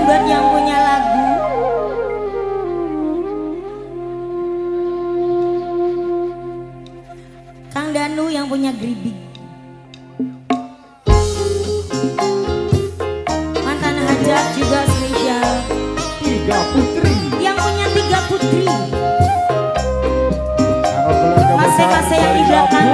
buat yang punya lagu. Kang Danu yang punya Gribig. Mantan hajat juga spesial. 3 putri. Yang punya 3 putri. Masing-masing yang di belakang.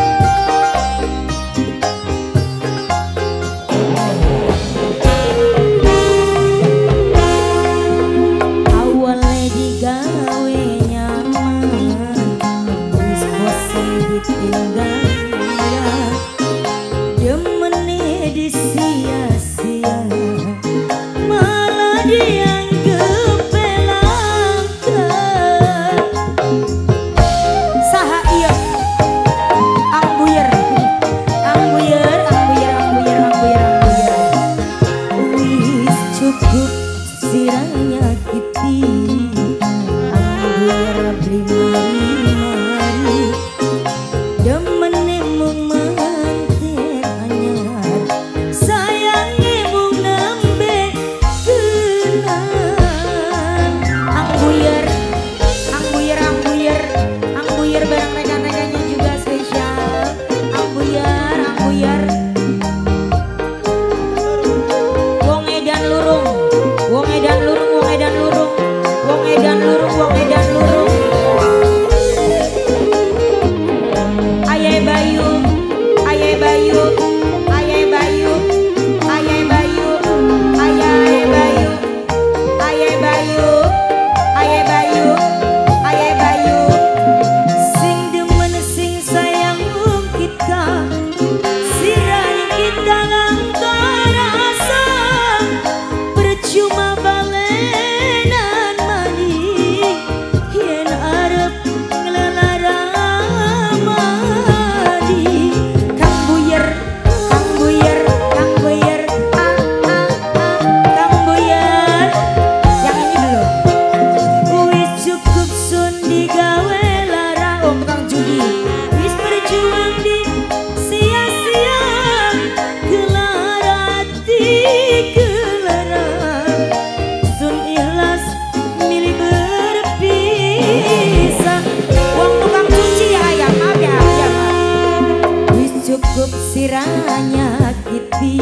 Siranya kiti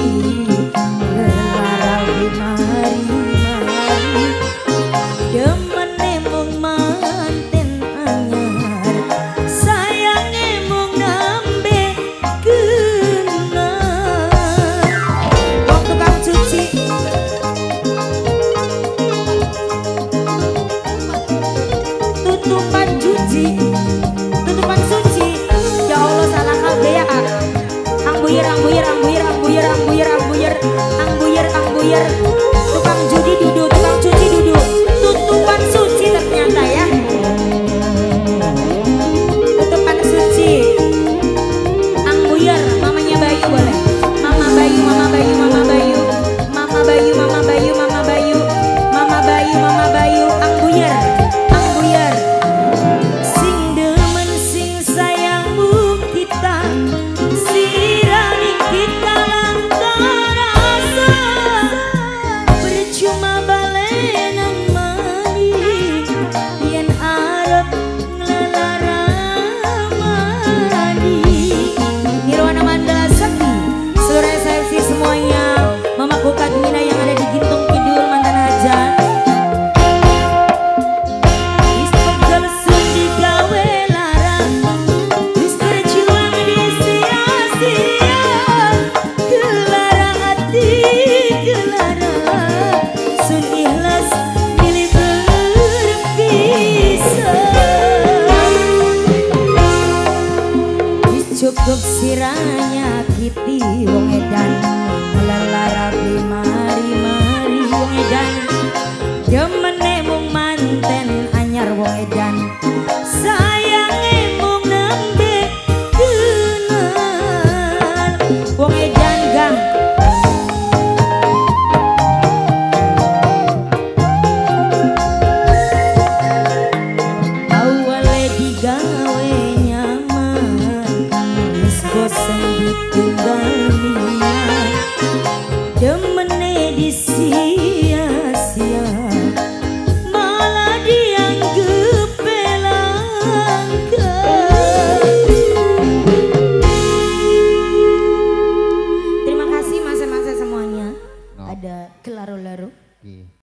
lelara mari-mari demen emong manten anyar sayang emong nambe kenal wong tukang cuci tutupan cuci tutupan suci ya Allah salah kabeh ya Ambuyar, ambuyar, ambuyar, ambuyar, ambuyar, ambuyar, ambuyar, ambuyar. Tukang judi duduk, tukang cuci duduk. Tutupan suci ternyata ya. Tutupan suci. Ambuyar, mamanya Bayu boleh. Mama Bayu, mama Bayu, mama Bayu. Mama Bayu, mama Bayu, mama Bayu. Mama Bayu, mama Bayu. Ambuyar, ambuyar. Sing demen sing sayangmu kita. Cukup siranya kiti wong edan lelara mari-mari wong edan demen emong manten anyar wong edan sayang emong nembe kenal wong edan gang awale digawe bosan ditinggal dia demene disia Balaru. Nggih.